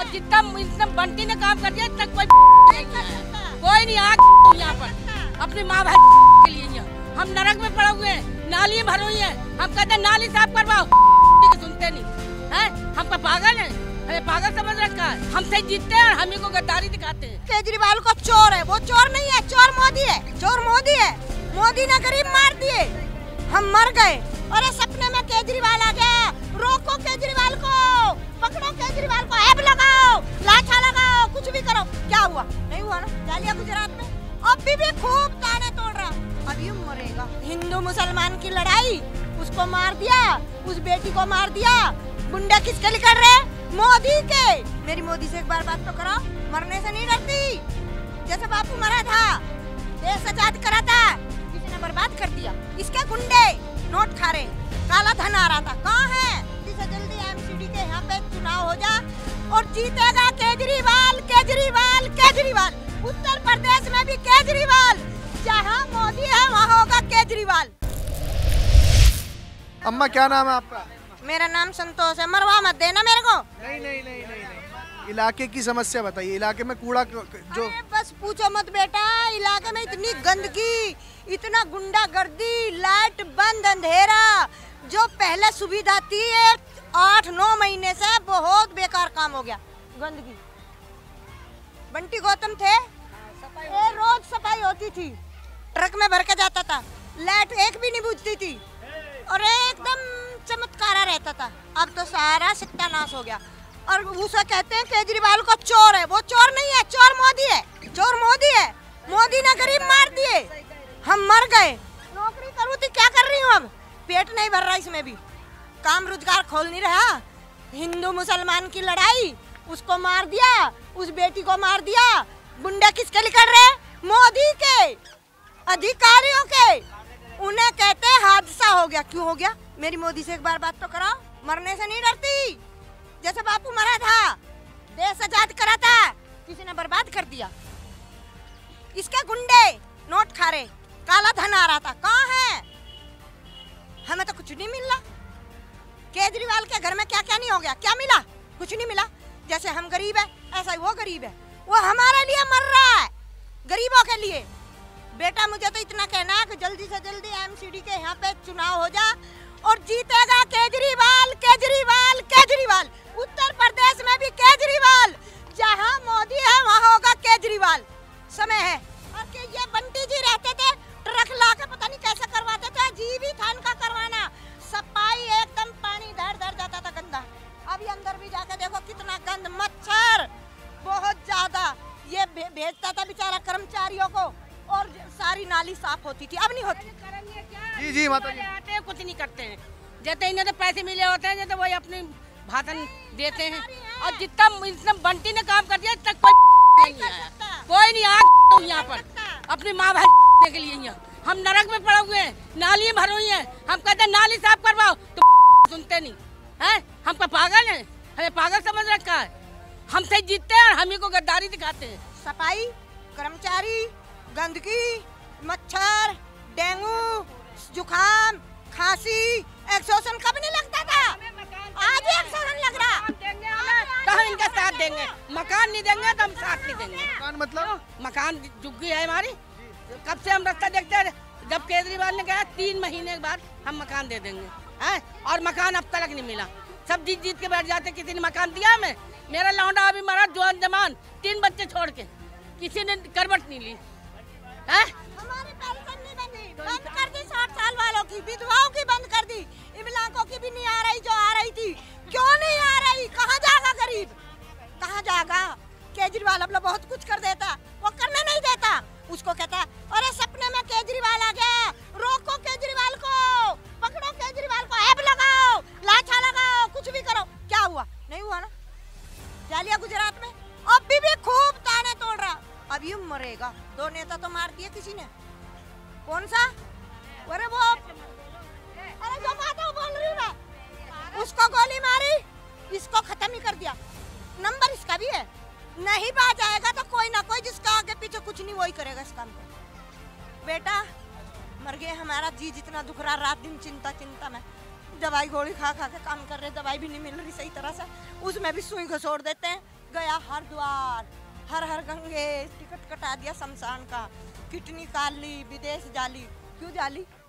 और जितना इसने बंटी ने काम कर दिया इतना कोई नहीं आया यहाँ पर अपनी माँ भाई के लिए। हम नरक में पड़े हुए हैं, नाली भर हुई है। हम कहते हैं नाली साफ करवाओ, सुनते नहीं है। हमको पागल है, हमें पागल समझ रखा है। हमसे जीतते हैं और हम ही को गद्दारी दिखाते हैं। केजरीवाल को चोर है, वो चोर नहीं है, चोर मोदी है, चोर मोदी है। मोदी ने गरीब मार दिए, हम मर गए। अरे सपने में केजरीवाल आ गया, रोको केजरीवाल को, पकड़ो केजरीवाल को, ऐप लगाओ, लाठा लगाओ, कुछ भी करो। क्या हुआ? नहीं हुआ ना। डालिया गुजरात में अभी भी खूब ताने तोड़ रहा, अभी मरेगा। हिंदू मुसलमान की लड़ाई, उसको मार दिया, उस बेटी को मार दिया। गुंडा किसके लिए कर रहे? मोदी के। मेरी मोदी से एक बार बात तो करो, मरने से नहीं डरती। जैसे बापू मरा था, देश आजाद करा था, किसी ने बर्बाद कर दिया। इसके गुंडे नोट खा रहे, काला धन आ रहा था। कहाँ है? जल्दी से जल्दी एमसीडी के यहाँ पे चुनाव हो जा और जीतेगा केजरीवाल, केजरीवाल, केजरीवाल। उत्तर प्रदेश में भी केजरीवाल, जहाँ मोदी है वहाँ होगा केजरीवाल। अम्मा क्या नाम है आपका? मेरा नाम संतोष है। मरवा मत देना मेरे को। नहीं नहीं नहीं नहीं, नहीं। इलाके की समस्या बताइए। इलाके में कूड़ा जो बस पूछो मत बेटा, इलाके में इतनी गंदगी, इतना गुंडागर्दी, लाइट बंद, अंधेरा। जो पहले सुविधा थी 8-9 महीने से बहुत बेकार काम हो गया। गंदगी। बंटी गौतम थे, रोज सफाई होती थी, ट्रक में भर के जाता था, लाइट एक भी नहीं बुझती थी और एकदम चमत्कारा रहता था। अब तो सारा सत्यानाश हो गया और उसे कहते हैं केजरीवाल को चोर है। वो चोर नहीं है, चोर मोदी है, चोर मोदी है। मोदी ने गरीब मार दिए, हम मर गए। नौकरी करूँ थी, क्या कर रही हूँ अब? पेट नहीं भर रहा, इसमें भी काम रोजगार खोल नहीं रहा। हिंदू मुसलमान की लड़ाई, उसको मार दिया, उस बेटी को मार दिया। गुंडा किसके लिए कर रहे? मोदी के, अधिकारियों के। उन्हें कहते हैं हादसा हो गया। क्यों हो गया? मेरी मोदी से एक बार बात तो करो, मरने से नहीं डरती। जैसे बापू मरा था, देश आजाद करा था, किसी ने बर्बाद कर दिया। इसके गुंडे नोट खा रहे, काला धन आ रहा था। कहाँ है? हमें तो कुछ नहीं मिल रहा। केजरीवाल के घर में क्या क्या नहीं हो गया? क्या मिला? कुछ नहीं मिला। जैसे हम गरीब है, ऐसा ही वो गरीब है। वो हमारे लिए मर रहा है, गरीबों के लिए। बेटा मुझे तो इतना कहना है कि जल्दी से जल्दी एमसीडी के यहाँ पे चुनाव हो जा और जीतेगा केजरीवाल, केजरीवाल, केजरीवाल। उत्तर प्रदेश में भी केजरीवाल, जहाँ मोदी है वहाँ होगा केजरीवाल। समय है। और ये बंटी जी रहते थे, ट्रक ला के पता नहीं कैसे करवाते थे, अजीब ही था इनका करवाना। सफाई एकदम, पानी धर धर जाता था गंदा। अभी अंदर भी जाके देखो कितना गंद, मच्छर बहुत ज्यादा। ये भेजता था बेचारा कर्मचारियों को और सारी नाली साफ होती थी, अब नहीं होती। जी जी माता जी, आते हैं, कुछ नहीं करते हैं। जैसे इन्हें तो पैसे मिले होते हैं, जैसे वही अपने भाषण देते हैं। और जितना इसने बंटी ने काम कर दिया इतना कोई नहीं आया, कोई नहीं आया यहाँ पर अपनी माँ भाई के लिए। यहाँ हम नरक में पड़े हुए हैं, नाली भर हुई है। हम कहते हैं नाली साफ करवाओ, तो सुनते नहीं है। हमको पागल है, हमें पागल समझ रखा है। हमसे जीतते हैं और हम ही को गद्दारी दिखाते हैं। सफाई, कर्मचारी, गंदगी, मच्छर, डेंगू, जुखाम, खांसी, एक्सोसन कब नहीं लगता था? आज ही एक्सोसन लग रहा। तो हम इनका साथ देंगे। मकान नहीं देंगे तो हम साथ नहीं देंगे। मकान मतलब? मकान झुग्गी है हमारी। कब से हम रास्ता देखते हैं, जब केजरीवाल ने कहा 3 महीने के बाद हम मकान दे देंगे, हैं? और मकान अब तक नहीं मिला। सब जीत जीत के बैठ जाते, किसी ने मकान दिया हमें। मेरा लौंडा अभी मरा जवान जमान, 3 बच्चे छोड़ के, किसी ने करवट नहीं ली है। हमारी पेंशन नहीं बनी, बंद कर दी। 60 साल वालों की, विधवाओं की बंद कर दी, इमलाकों की भी नहीं आ रही जो आ रही थी। क्यों नहीं आ रही? कहाँ जाएगा गरीब, कहाँ जाएगा? केजरीवाल अब बहुत कुछ कर देता, वो करने नहीं देता। उसको कहता अरे सपने में केजरीवाल आ गया, रोको केजरीवाल को, पकड़ो केजरीवाल को, ऐप लगाओ, लाठा लगाओ, कुछ भी करो। क्या हुआ? नहीं हुआ ना। डालिया गुजरात में अभी भी खूब ताने तोड़ रहा, अभी मरेगा। 2 नेता तो मार दिए किसी ने। कौन सा? अरे वो, अरे जो माता बोल रही है, उसको गोली मारी, इसको खत्म ही कर दिया। नंबर इसका भी है, नहीं बाज आएगा तो कोई ना कोई जिसका आगे पीछे कुछ नहीं वही करेगा इस काम को। बेटा मर गए, हमारा जी जितना दुख रहा, रात दिन चिंता चिंता में। दवाई गोली खा खा के काम कर रहे, दवाई भी नहीं मिल रही सही तरह से, उसमें भी सुई घसोड़ देते हैं। गया हरिद्वार, हर हर गंगे, टिकट कटा दिया शमशान का, किडनी काट ली, विदेश जाली। क्यों जाली?